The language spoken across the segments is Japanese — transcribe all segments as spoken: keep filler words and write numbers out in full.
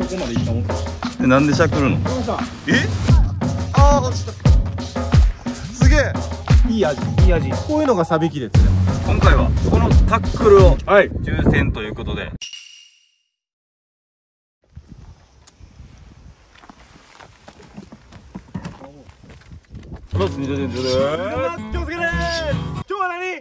こまで行ったもんか。 なんでしゃくるの？え？ああ、落ちた。すげえ。 いい味、いい味。こういうのがサビキで釣れます。 今回はこのタックルを抽選ということで。プラスにじゅうえんです。 京介です。今日は何？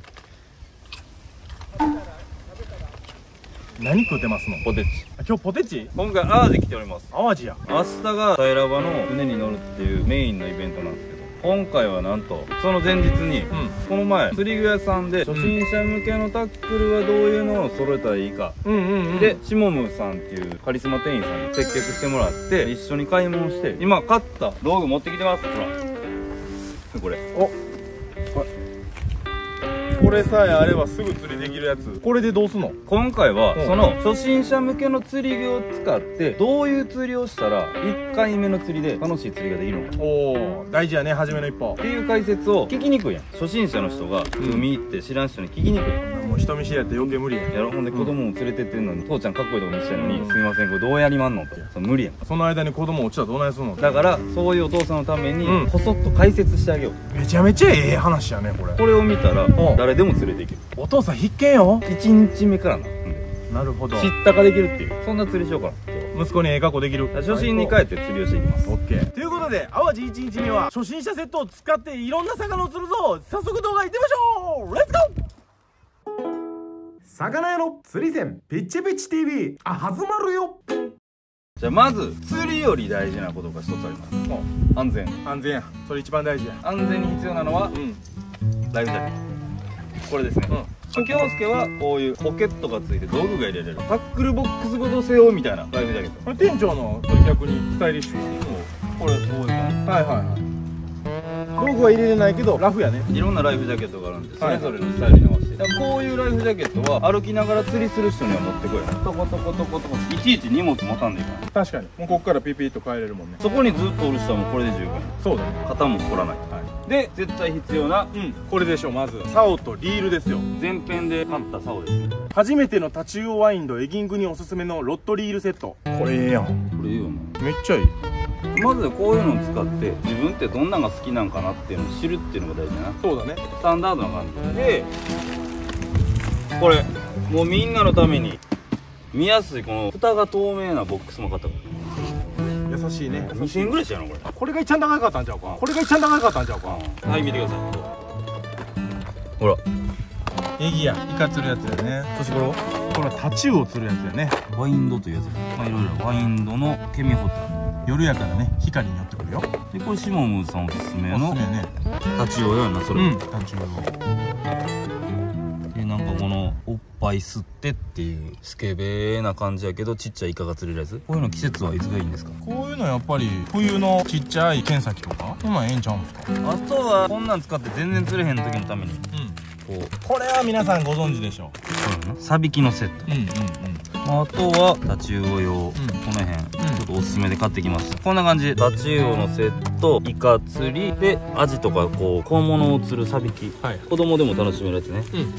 何食うてますの？ ポテチ。 今日ポテチ？ 今回淡路来ております。 淡路や。 明日が平場の船に乗るっていうメインのイベントなんですけど、今回はなんとその前日に、うん、この前釣り具屋さんで初心者向けのタックルはどういうのを揃えたらいいかで、シモムさんっていうカリスマ店員さんに接客してもらって一緒に買い物して、今買った道具持ってきてます。ほらこれ。おこれさえあればすぐ釣りできるやつ。これでどうすんの？ 今回はその初心者向けの釣り具を使ってどういう釣りをしたらいっかいめの釣りで楽しい釣りができるのか。 おお、大事やね、初めの一歩っていう解説を聞きにくいやん。初心者の人が海行って知らん人に聞きにくい、うん、 もう人見知りやって余計無理やん。 やろ。ほんで子供も連れてってんのに、うん、父ちゃんかっこいいとこ見せたいのに、うん、すみませんこれどうやりまんのと。そ無理やん。 その間に子供落ちたらどうないすんの？ だからそういうお父さんのためにこそっと解説してあげよう。 めちゃめちゃええ話やねこれ。 これを見たら誰でも連れていける。 お父さん必見よ。 いちにちめからな。 なるほど。 知ったかできるっていう、そんな釣りしようかな。 息子にええ格好できる。 初心に帰って釣りをしていきます。 オッケー。ということで淡路いちにちめは初心者セットを使っていろんな魚を釣るぞ。早速動画行ってみましょう。レッツゴー。魚屋の釣り線ピッチピッチ ティーブイ、 あ、始まるよ。 じゃあまず釣りより大事なことが一つあります。安全。 安全や。それ一番大事や。 安全に必要なのは、うん、ライフジャケット。これですね。うん京介はこういうポケットがついて道具が入れられるタックルボックスごと背負うみたいなライフジャケット。 これ店長の逆にスタイリッシュ。 これこういう感じ。 はいはいはい。道具は入れれないけどラフやね。 いろんなライフジャケットがあるんでそれぞれのスタイルに合わせて、だからこういうライフジャケットは歩きながら釣りする人には持ってこい。トコトコトコトコいちいち荷物持たんでいいから。 確かにもうここからピピッと帰れるもんね。 そこにずっとおる人はもうこれで十分。そうだね。肩も凝らない。はい、で絶対必要な、 うん、これでしょ。まず竿とリールですよ。 前編で買った竿ですね。 初めてのタチウオワインドエギングにおすすめのロッドリールセット。これええやん。 これいいよな。 めっちゃいい。 まずこういうのを使って自分ってどんなのが好きなんかなっていうのを知るっていうのが大事だな。 そうだね。 スタンダードな感じで、これもうみんなのために見やすいこの蓋が透明なボックスも買ったから。 優しいね。 にせんえんぐらいしたよなこれ。 これが一番高かったんちゃうか。これが一番高かったんちゃうか。 はい、見てください。ほらエギやイカ釣るやつやね。そしてこれこれはタチウオ釣るやつやね。 ワインドというやつ。まあいろいろワインドのケミホタル。 夜やからね光に寄ってくるよ。 でこれシモムさんおすすめのおすすめね。 タチウオやなそれ。うん、 タチウオ。 でなんかこのおっぱい吸ってっていうスケベな感じやけどちっちゃいイカが釣れるやつ。こういうの季節はいつがいいんですか？ こういうのやっぱり冬のちっちゃい剣先とかこんなんええんちゃうんですか。 あとはこんなん使って全然釣れへん時のために、うん、 こうこれは皆さんご存知でしょう。サビキのセット。うんうんうん。あとはタチウオ用、うん、この辺、うん、ちょっとおすすめで買ってきました。こんな感じでタチウオのセット、イカ釣りでアジとかこう小物を釣るサビキ、はい、子供でも楽しめるやつね。うん、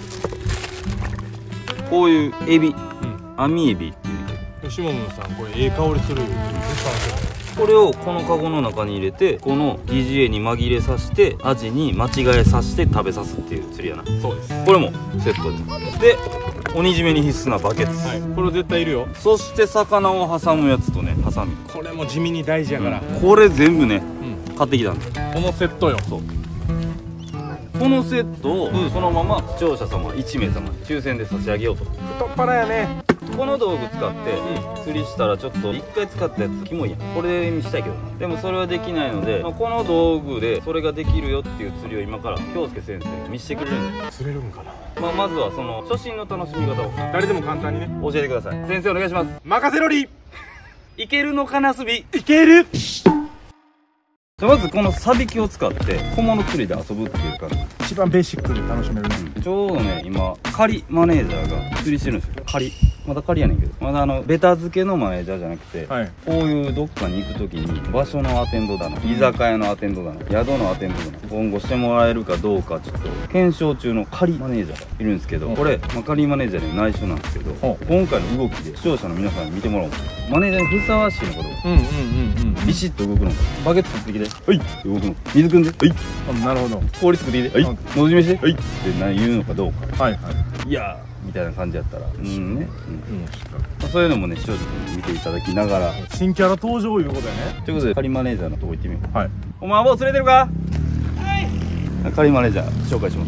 こういうエビ、うん、網エビっていうシモムさんこれええ香りするよ。 これをこのカゴの中に入れてこの疑似餌に紛れさせてアジに間違えさせて食べさすっていう釣りやな。そうです。これもセットで。で鬼締めに必須なバケツ、はい、これ絶対いるよ。そして魚を挟むやつとねハサミ。これも地味に大事やから、うん、これ全部ね、うん、買ってきたんでこのセットよ。そうこのセットをそのまま視聴者様いちめいさまに抽選で差し上げようと。太っ腹やね。この道具使って釣りしたらちょっといっかい使ったやつキモいやん。これにしたいけどな。でもそれはできないので、まあ、この道具でそれができるよっていう釣りを今から京介先生が見せてくれるんで。釣れるんかな。まあまずはその初心の楽しみ方を誰でも簡単にね教えてください。先生お願いします。任せろり。いけるのかなすび。いける。じゃあまずこのサビキを使って小物釣りで遊ぶっていうか一番ベーシックで楽しめるね。ちょうどね今仮マネージャーが釣りしてるんですよ。仮まだ仮やねんけど、まだあのベタ付けのマネージャーじゃなくて、 はい、 こういうどっかに行く時に場所のアテンドだの、居酒屋のアテンドだの、宿のアテンドだの、今後してもらえるかどうかちょっと検証中の仮マネージャーがいるんですけど、これ、まあ、仮マネージャーに内緒なんですけど、今回の動きで視聴者の皆さんに見てもらおう。マネージャーにふさわしいのかどうか、 うんうんうんうん、 ビシッと動くのか、バケツ取ってきてはい動くの、水汲んではい、 なるほど、 氷作ってきてはい、のじめしてはいって何言うのかどうか、はいはい、いやーみたいな感じやったら、うんね、うん、そういうのもね視聴者に見ていただきながら、 新キャラ登場いうことやね。 ということで仮マネージャーのとこ行ってみよう。 はい、 お前もう連れてるか。はい、仮マネージャー紹介します。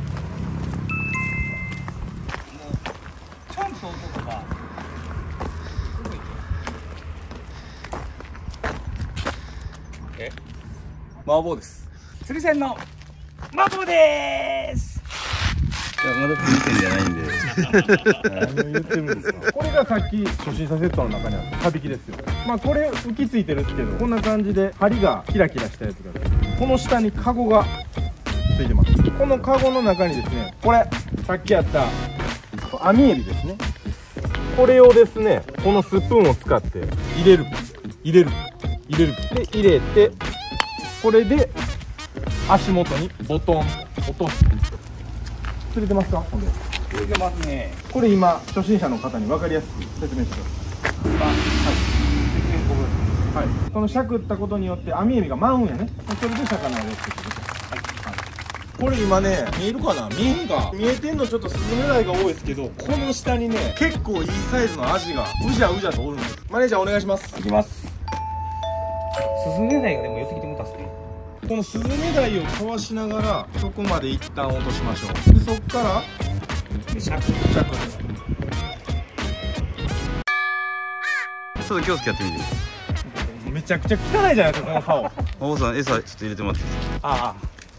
え、麻婆です。 釣り線の麻婆でーす。 いや、まだ釣り線じゃないんで。 何言ってるんですか。これがさっき初心者セットの中にあったサビキですよ。まあこれ浮きついてるんですけど、こんな感じで針がキラキラしたやつがある。この下にカゴがついてます。このカゴの中にですね、これさっきやった網エビですね。これをですね、このスプーンを使って入れる入れる入れるで入れて、これで足元にボトン落とす。釣れてますか？ほんで釣れてますね。 これ今初心者の方に分かりやすく説明してください。はい、はい、このしゃくったことによって網エビが舞うんやね。それで魚を寄ってくる。これ今ね、見えるかな、見えへんか、見えてんのちょっとスズメダイが多いですけど、この下にね結構いいサイズのアジがうじゃうじゃとおるんです。マネージャーお願いします。 いきます。スズメダイがでも寄ってきてもたっすね。 このスズメダイをかわしながらそこまで一旦落としましょう。でそっからでシャクシャクでちょっと気をつけやってみて。 めちゃくちゃ汚いじゃないですかこの竿。 お坊さん餌ちょっと入れてもらっていいですか。 あ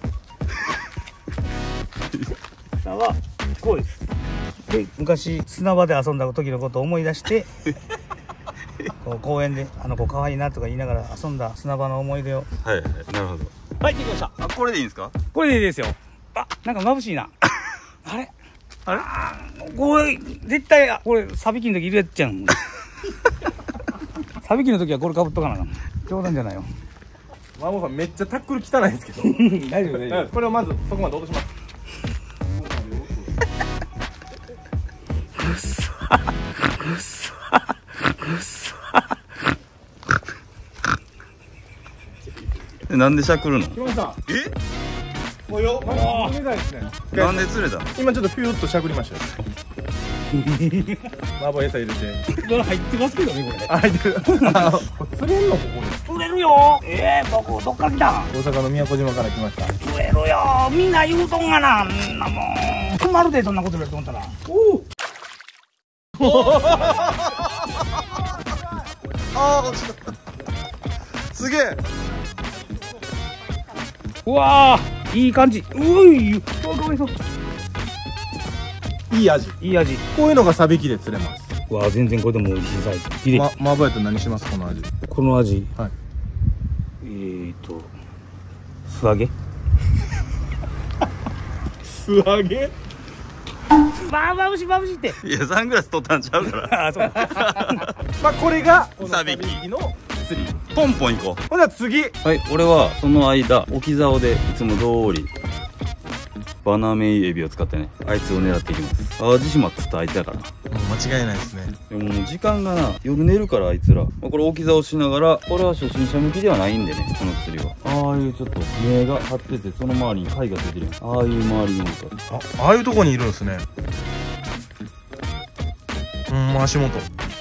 砂はこうです。で昔砂場で遊んだ時のことを思い出してこう公園であの子可愛いなとか言いながら遊んだ砂場の思い出を。 はいはい、なるほど。 はい、できました。 あ、これでいいんですか。 これでいいですよ。あ、なんか眩しいな。あれあれあこれ絶対あこれサビキの時いるやつじゃん。サビキの時はこれかぶっとかな。冗談じゃないよ。 マモさんめっちゃタックル汚いですけど大丈夫大丈夫。 これをまずそこまで落とします。 くっさくっさくっさ。 なんでしゃくるの。 来ました。 え、 もうよ、まだ釣れないですね。 なんで釣れたの。 今ちょっとピューッとしゃくりましたよ。麻婆餌入れて。 これ入ってますけどねこれ。 あ、入ってる。あ、これ釣れんのここに。 釣れるよ。ええー、僕どっから来た。 大阪の宮古島から来ました。 釣れるよ。みんな言うとんがな。んなもん。困るでそんなこと言われて思ったら。おお。 あー、落ちた。すげえ。 うわー、いい感じ。うい、そうかわいそう。 いい味。 いい味。 こういうのがサビキで釣れます。 うわー、全然これでも美味しいサイズ。きれい。 ま、麻婆やと何しますこの味。 この味。 はい。 えーと、素揚げ。 素揚げ。 まあ、まぶしいまぶしいって。 いや、サングラス取ったんちゃうから。 あ、そう。 まあ、これがサビキの釣り。 ポンポン行こほんなら次。 う。はい、俺はその間置き竿でいつも通りバナメイエビを使ってね、あいつを狙っていきます。淡路島っつったあいつやから。 もう間違いないですね。 でももう時間がな、夜寝るからあいつら、まあ、これ置き竿しながら、これは初心者向きではないんでね、この釣りは。ああいうちょっと目が張ってて、その周りに貝がついてるやん。ああいう周りのあ、ああいうとこにいるんですね。うん、足元。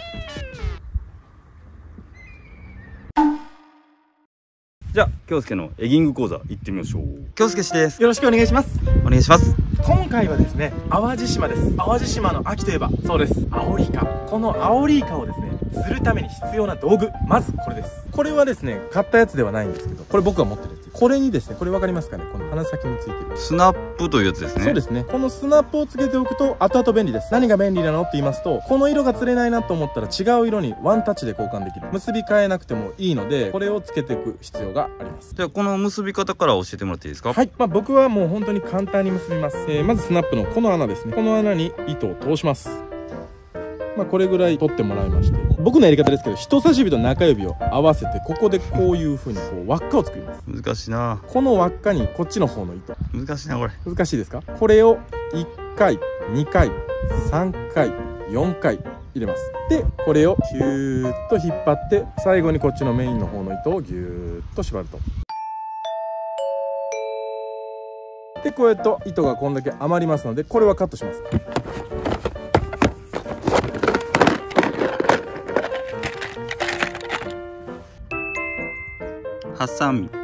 じゃあ京介のエギング講座行ってみましょう。京介氏です。 よろしくお願いします。 お願いします。 今回はですね、淡路島です。淡路島の秋といえば、そうです、アオリイカ。このアオリイカをですね、釣るために必要な道具、まずこれです。これはですね、買ったやつではないんですけど、これ僕が持ってるやつ。これにですね、これ分かりますかね、この鼻先についてるスナップというやつですね。 そうですね。このスナップをつけておくと後々便利です。何が便利なのって言いますと、この色が釣れないなと思ったら違う色にワンタッチで交換できる。結び替えなくてもいいので、これをつけていく必要があります。 じゃあこの結び方から教えてもらっていいですか。 はい、まあ、僕はもう本当に簡単に結びます。えー、まずスナップのこの穴ですね。この穴に糸を通します。 まあこれぐらい取ってもらいまして、僕のやり方ですけど、人差し指と中指を合わせて、ここでこういうふうにこう輪っかを作ります。 難しいな。 この輪っかにこっちの方の糸、 難しいなこれ。 難しいですか？これをいっかい、にかい、さんかい、よんかい入れます。でこれをキューッと引っ張って、最後にこっちのメインの方の糸をギューッと縛ると。でこうやって糸がこんだけ余りますので、これはカットします。 ハサミ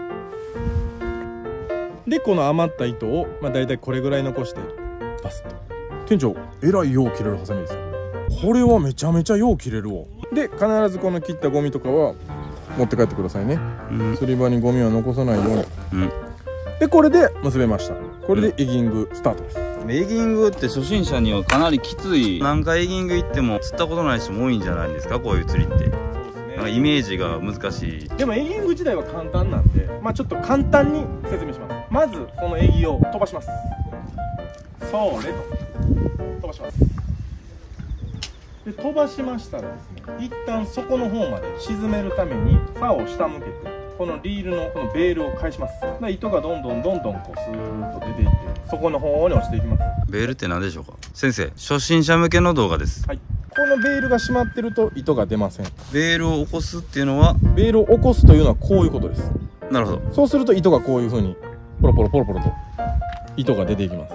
でこの余った糸を、まあ、大体これぐらい残してバスッと。店長えらいよう切れるハサミですよ。これはめちゃめちゃよう切れるわ。で必ずこの切ったゴミとかは持って帰ってくださいね。 うん釣り場にゴミは残さないように。 うんでこれで結べました。これでエギングスタートです。 エギングって初心者にはかなりきつい。何回エギング行っても釣ったことない人も多いんじゃないですか、こういう釣りって。 そうですなんかイメージが難しい。 でもエギング自体は簡単なんで、まあちょっと簡単に説明します。まずこのエギを飛ばします。それと飛ばします。で飛ばしましたらですね、一旦底の方まで沈めるために竿を下向けて、このリールのこのベールを返します。で糸がどんどんどんどんこうスーッと出ていって、底の方に落ちていきます。 ベールって何でしょうか先生。初心者向けの動画です。 はい、このベールが閉まってると糸が出ません。 ベールを起こすっていうのは。 ベールを起こすというのはこういうことです。 なるほど。 そうすると糸がこういうふうにポロポロポロポロと糸が出ていきます。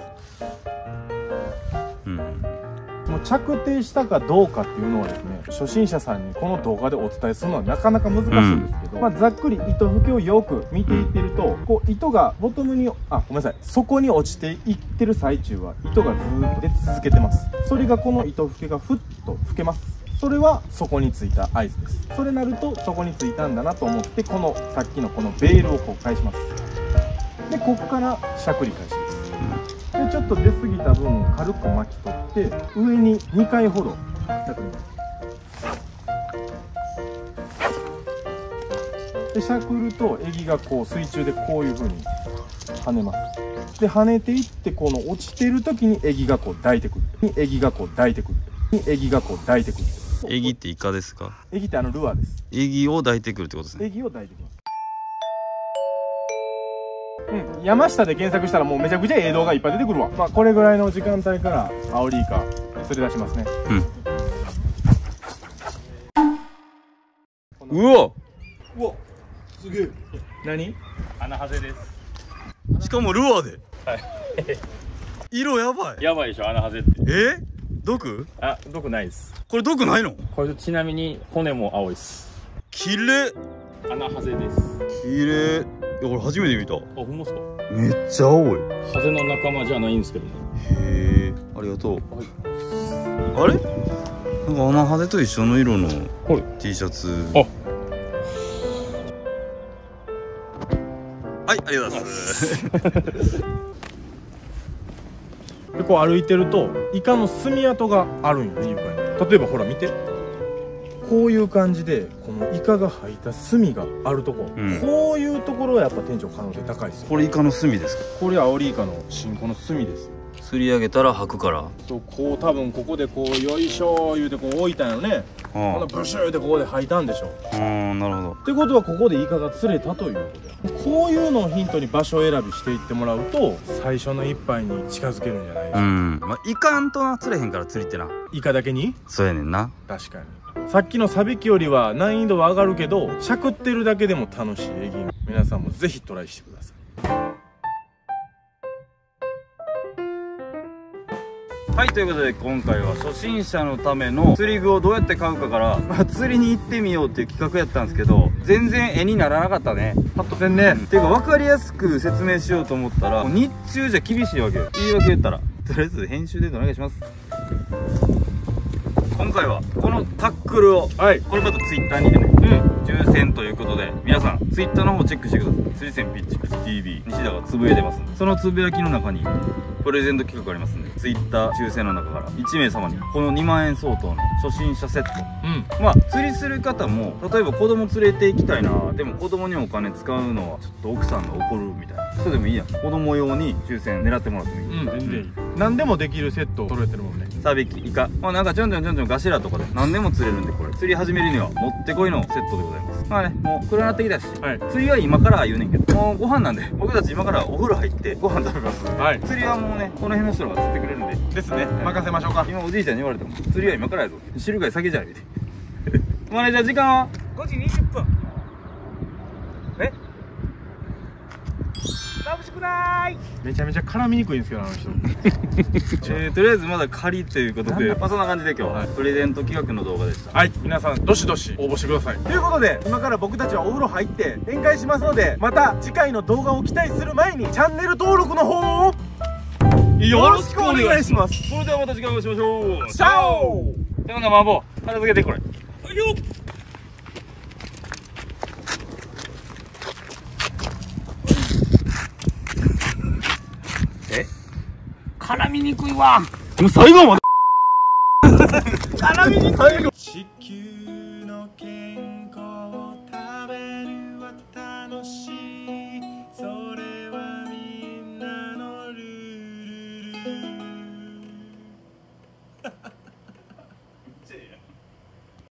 うん、 もう着底したかどうかっていうのはですね、初心者さんにこの動画でお伝えするのはなかなか難しいんですけど、うん、まあざっくり糸吹きをよく見ていってると、こう糸がボトムに、あ、ごめんなさい、底に落ちていってる最中は糸がずーっと出続けてます。それがこの糸吹きがふっと吹けます。それは底についた合図です。それなると底についたんだなと思って、このさっきのこのベールをこう返します。でここからしゃくり返しです。でちょっと出過ぎた分を軽く巻き取って、上ににかいほどしゃくります。でしゃくるとエギがこう水中でこういう風に跳ねます。で跳ねていって、この落ちてる時にエギがこう抱いてくる。エギがこう抱いてくる。エギがこう抱いてくる。 エギってイカですか？ エギってあのルアーです。 エギを抱いてくるってことですね。 エギを抱いてきます。うん、山下で検索したらもうめちゃくちゃええ動画いっぱい出てくるわ。まあこれぐらいの時間帯からアオリイカ釣り出しますね。 うん。うわ。 うわ、すげえ。何？ 穴ハゼです。 しかもルアーで。 はい。 色やばい。 やばいでしょ、穴ハゼって。 え？毒？ あ、毒ないです。 これ毒ないの？ これちなみに骨も青いです。 綺麗。 穴ハゼです。 綺麗。いや、これ初めて見た。あ、 ほんまっすか？ めっちゃ青い。 ハゼの仲間じゃないんですけどね。 へえ、ありがとう。はい、あれ？なんか穴ハゼと一緒の色の T シャツ。あ、はい、ありがとうございます。 でこう歩いてるとイカの墨跡があるんよね、床に。例えばほら見て、こういう感じでこのイカが吐いた墨があるとこ、うん、こういうところはやっぱ店長可能性高いですよ。 これイカの墨ですか？これアオリイカの新子の墨です。 釣り上げたら吐くから。 そう、こう多分ここでこうよいしょー言うてこう置いたんよね。このブシューってここで吐いたんでしょ。 うん、なるほど。 ってことはここでイカが釣れたということや。こういうのをヒントに場所選びしていってもらうと最初の一杯に近づけるんじゃないでしょうか。うん、 まあ、いかんとな釣れへんから釣りってな。 イカだけに？ そうやねんな。 確かにさっきのサビキよりは難易度は上がるけど、しゃくってるだけでも楽しいエギング、皆さんもぜひトライしてください。 はい、ということで今回は初心者のための釣り具をどうやって買うかから、まあ、釣りに行ってみようっていう企画やったんですけど、全然絵にならなかったね。パッとせんね、うん、っていうか分かりやすく説明しようと思ったらもう日中じゃ厳しいわけよ。言い訳言ったらとりあえず編集でお願いします。今回はこのタックルを、はい、これまたツイッターにてね、うん、抽選ということで皆さんツイッターの方チェックしてください。釣り線ピッチピチ ティービー 西田がつぶやいてますんで、そのつぶやきの中にプレゼント企画ありますんで、ツイッター抽選の中からいちめいさまにこのにまんえん相当の初心者セット、うん、まあ釣りする方も例えば子供連れて行きたいな、でも子供にお金使うのはちょっと奥さんが怒るみたいな、 そうでもいいやん。子供用に抽選狙ってもらってもいい。 うん、全然いい。何でもできるセット揃えてるもんね。 サビキ、イカ、まあ、なんかちょんちょんちょんちょんガシラとかで何でも釣れるんで、これ釣り始めるにはもってこいのセットでございます。まあね、もう暗なってきたし、はい、釣りは今から言うねんけど、もうご飯なんで僕たち今からお風呂入ってご飯食べます。はい、釣りはもうねこの辺の人が釣ってくれるんでですね、任せましょうか。 今おじいちゃんに言われても釣りは今からやぞ、汁が先じゃないでマネージャー時間はごじにじゅっぷん。え眩しくない。 めちゃめちゃ絡みにくいんですけど、あの人えー、とりあえずまだ仮ということで、まあ、そんな感じで今日は、はい、プレゼント企画の動画でした。 はい、皆さんどしどし応募してください。ということで今から僕たちはお風呂入って展開しますので、また次回の動画を期待する前にチャンネル登録の方をよろしくお願いします。 それではまた次回お会いしましょう。 チャオ。 ではな、マンボウ片付けてこれ。はいよ。え絡みにくいわ。 もう最後まで絡みにくい。 地球